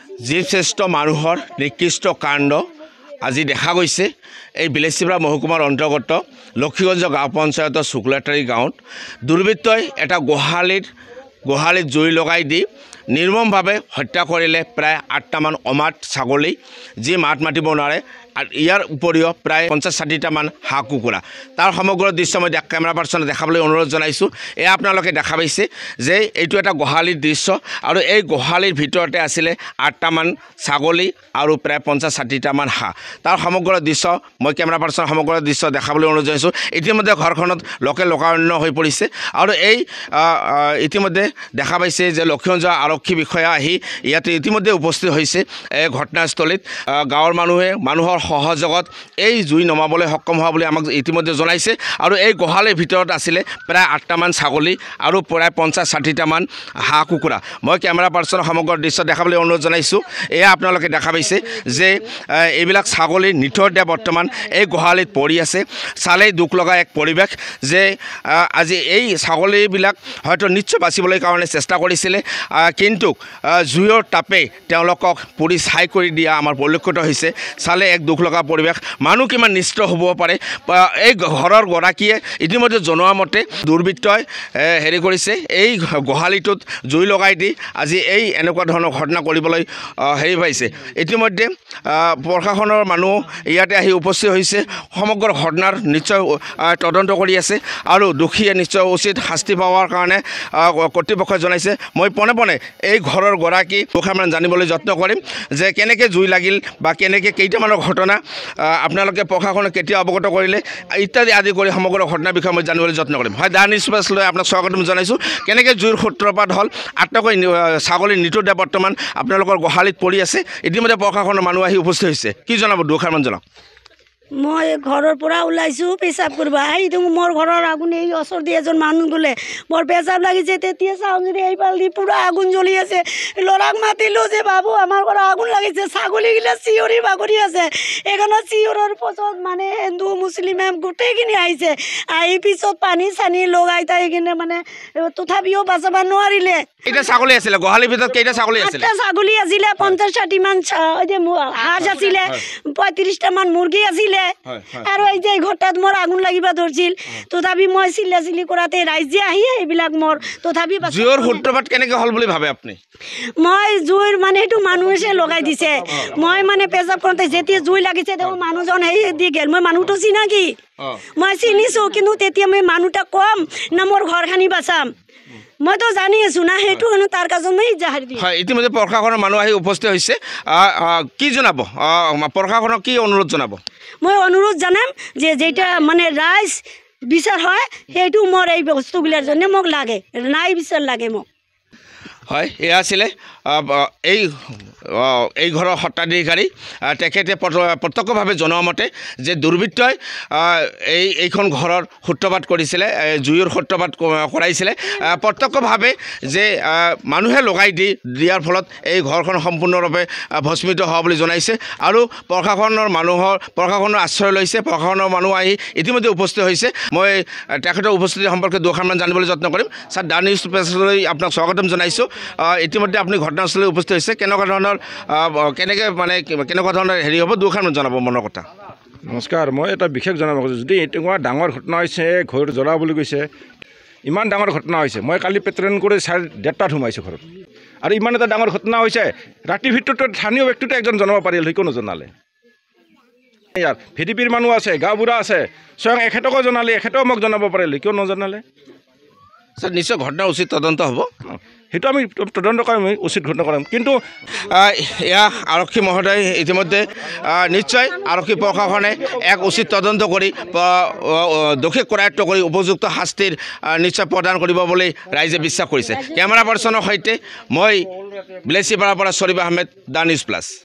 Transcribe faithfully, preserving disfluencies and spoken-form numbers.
জীবশ্ৰেষ্ঠ মানুহৰ নিকৃষ্ট কাণ্ড আজি দেখা গৈছে এই বিলেচিপাৰা মহকুমাৰ অন্তৰ্গত লক্ষীগঞ্জ গাঁও পঞ্চায়তৰ শুক্লাটাৰী গাঁৱত দুৰ্বৃত্তই এটা গোহালিত গোহালিত জুই লগাই দি নিৰ্মমভাৱে হত্যা কৰিলে প্ৰায় আঠটামান অমাত ছাগলী যি মাত মাতিব নোৱাৰে আৰু ইয়াৰ উপৰিও প্ৰায় পঞ্চাছ ষাঠিটামান হাঁহ কুকুৰা তাৰ সমগ্ৰ দৃশ্য মই কেমেৰা পাৰ্চনে দেখাবলৈ অনুৰোধ জনাইছোঁ। এয়া আপোনালোকে দেখা পাইছে যে এইটো এটা গোহালিৰ দৃশ্য আৰু এই গোহালিৰ ভিতৰতে আছিলে আঠটামান ছাগলী আৰু প্ৰায় পঞ্চাছ ষাঠিটামান হাঁহ। তাৰ সমগ্ৰ দৃশ্য মই কেমেৰা পাৰ্চনৰ সমগ্ৰ দৃশ্য দেখাবলৈ অনুৰোধ জনাইছোঁ। ইতিমধ্যে ঘৰখনত লোকে লোকাৰণ্য হৈ পৰিছে আৰু এই ইতিমধ্যে দেখা পাইছে যে লক্ষীগঞ্জ আৰক্ষী বিষয়া আহি ইয়াতে ইতিমধ্যে উপস্থিত হৈছে এই ঘটনাস্থলীত। গাঁৱৰ মানুহে মানুহৰ সহযোগত এই জুই নমাবলৈ সক্ষম হোৱা বুলি আমাক ইতিমধ্যে জনাইছে আৰু এই গোহালিৰ ভিতৰত আছিলে প্ৰায় আঠটামান ছাগলী আৰু প্ৰায় পঞ্চাছ ষাঠিটামান হাঁহ কুকুৰা। মই কেমেৰা পাৰ্চনৰ সমগ্ৰ দৃশ্য দেখাবলৈ অনুৰোধ জনাইছোঁ। এয়া আপোনালোকে দেখা পাইছে যে এইবিলাক ছাগলী নিথৰ দিয়া বৰ্তমান এই গোহালিত পৰি আছে। চালেই দুখ লগা এক পৰিৱেশ যে আজি এই ছাগলীবিলাক হয়তো নিশ্চয় বাচিবলৈ কাৰণে চেষ্টা কৰিছিলে, কিন্তু জুইৰ তাপে তেওঁলোকক পুৰি ছাই কৰি দিয়া আমাৰ পৰিলক্ষিত হৈছে। চালে এক দুখ লগা পৰিৱেশ। মানুহ কিমান নিষ্ঠ হ'ব পাৰে। এই ঘৰৰ গৰাকীয়ে ইতিমধ্যে জনোৱা মতে দুৰ্বৃত্তই হেৰি কৰিছে, এই গোহালিটোত জুই লগাই দি আজি এই এনেকুৱা ধৰণৰ ঘটনা কৰিবলৈ হেৰি পাইছে। ইতিমধ্যে প্ৰশাসনৰ মানুহ ইয়াতে আহি উপস্থিত হৈছে, সমগ্ৰ ঘটনাৰ নিশ্চয় তদন্ত কৰি আছে আৰু দোষীয়ে নিশ্চয় উচিত শাস্তি পাবৰ কাৰণে কৰ্তৃপক্ষই জনাইছে। মই পোনে পোনে এই ঘৰৰ গৰাকী মুখামান জানিবলৈ যত্ন কৰিম যে কেনেকৈ জুই লাগিল বা কেনেকৈ কেইটামানৰ ঘটনা আপোনালোকে প্ৰশাসনে কেতিয়া অৱগত কৰিলে ইত্যাদি আদি কৰি সমগ্ৰ ঘটনাৰ বিষয়ে মই জানিবলৈ যত্ন কৰিম। হয়, দা নিউজ প্লাছলৈ আপোনাক স্বাগতম জনাইছোঁ। কেনেকৈ জুইৰ সূত্ৰপাত হ'ল, আঠটাকৈ ছাগলী নিতৌ দিয়া বৰ্তমান আপোনালোকৰ গোহালিত পৰি আছে। ইতিমধ্যে প্ৰশাসনৰ মানুহ আহি উপস্থিত হৈছে। কি জনাব দুষাৰমান জনাওক। মই ঘৰৰ পৰা ওলাইছোঁ পেচাব কৰিব। আহি মোৰ ঘৰৰ আগুন এই ওচৰ দি এজন মানুহ গ'লে বৰ পেচাব লাগিছে। তেতিয়া চাওঁ যদি এইফাল দি পূৰা আগুন জ্বলি আছে। ল'ৰাক মাতিলোঁ যে বাবু আমাৰ ঘৰত আগুন লাগিছে। ছাগলীগিলা চিঞৰি বাগৰি আছে। এইখনত চিঞৰৰ পাছত মানে হিন্দু মুছলিমে গোটেইখিনি আহিছে। আহি পিছত পানী চানী লগাই তাই কিনে মানে তথাপিও বাচাব নোৱাৰিলে। কেইটা ছাগলী আছিলে গোহালিৰ ভিতৰত? কেইটা ছাগলী আছিলে? আঠটা ছাগলী আছিলে, পঞ্চাছ ষাঠিমান হাঁহ আছিলে, পঁয়ত্ৰিছটামান মুৰ্গী আছিলে আৰু এই যে ঘৰটাত মোৰ আগুন লাগিব ধৰিছিল। তথাপি মই চিল্লা চিল্লি কৰাতে ৰাইজে আহি এইবিলাক মোৰ তথাপি জুইৰ সূত্ৰপাত কেনেকৈ হ'ল বুলি ভাবে আপুনি? মই জুইৰ মানে সেইটো মানুহে লগাই দিছে। মই মানে পেচাব কৰোঁতে যেতিয়া জুই লাগিছে তেওঁ মানুহজন সেই দি গেল। মই মানুহটো চিনাকি, মই চিনিছোঁ, কিন্তু তেতিয়া মই মানুহটা কম না মোৰ ঘৰখানি বাচাম মইতো জানি আছোঁ না, সেইটো তাৰ কাৰণে জাহাৰি দিম। হয়, ইতিমধ্যে প্ৰশাসনৰ মানুহ আহি উপস্থিত হৈছে। কি জনাব প্ৰশাসনক, কি অনুৰোধ জনাব? মই অনুৰোধ জনাম যে যেটা মানে ৰাইজ বিচাৰ হয় সেইটো মোৰ এই বস্তুবিলাৰ জন্য মোক লাগে, নাই বিচাৰ লাগে মোক। হয়, এয়া আছিলে এই এই ঘৰৰ সত্ৰাধিকাৰী। তেখেতে প্ৰত্যক্ষভাৱে জনোৱা মতে যে দুৰ্বৃত্তই এই এইখন ঘৰৰ সূত্ৰপাত কৰিছিলে, জুইৰ সূত্ৰপাত কৰাইছিলে প্ৰত্যক্ষভাৱে, যে মানুহে লগাই দি দিয়াৰ ফলত এই ঘৰখন সম্পূৰ্ণৰূপে ভস্মিত হোৱা বুলি জনাইছে আৰু প্ৰশাসনৰ মানুহৰ প্ৰশাসনৰ আশ্ৰয় লৈছে। প্ৰশাসনৰ মানুহ আহি ইতিমধ্যে উপস্থিত হৈছে। মই তেখেতৰ উপস্থিতি সম্পৰ্কে দুষাৰমান জানিবলৈ যত্ন কৰিম। ছাৰ, দা নিউজ প্লাছলৈ আপোনাক স্বাগতম জনাইছোঁ। ইতিমধ্যে আপুনি ঘটনাস্থলীত উপস্থিত হৈছে। কেনেকুৱা ধৰণৰ কেনেকৈ মানে কেনেকুৱা ধৰণৰ হেৰি হ'ব দুষাৰমান জনাব মনৰ কথা। নমস্কাৰ, মই এটা বিশেষ জনাব খুজিছোঁ। যদি এনেকুৱা ডাঙৰ ঘটনা হৈছে, ঘৰ জ্বলা বুলি কৈছে, ইমান ডাঙৰ ঘটনা হৈছে। মই কালি পেট্ৰলিং কৰি চাৰে ডেৰটাত সোমাইছোঁ ঘৰত, আৰু ইমান এটা ডাঙৰ ঘটনা হৈছে ৰাতিৰ ভিতৰতে স্থানীয় ব্যক্তিটো একজন জনাব পাৰিল, সেই কোনো জনালে। ইয়াৰ ভি ডি পিৰ মানুহ আছে, গাঁওবুঢ়া আছে, স্বয়ং এখেতকো জনালে, এখেতেও মোক জনাব পাৰিল, কিয় নজনালে? ছাৰ, নিশ্চয় ঘটনাৰ উচিত তদন্ত হ'ব, সেইটো আমি তদন্ত কৰিম, উচিত ঘটনা কৰিম। কিন্তু এয়া আৰক্ষী মহোদয় ইতিমধ্যে নিশ্চয় আৰক্ষী প্ৰশাসনে এক উচিত তদন্ত কৰি দোষীক কৰায়ত্ব কৰি উপযুক্ত শাস্তিৰ নিশ্চয় প্ৰদান কৰিব বুলি ৰাইজে বিশ্বাস কৰিছে। কেমেৰা পাৰ্চনৰ সৈতে মই বিলেচিপাৰাৰ পৰা Sharif Ahmed, the news plus.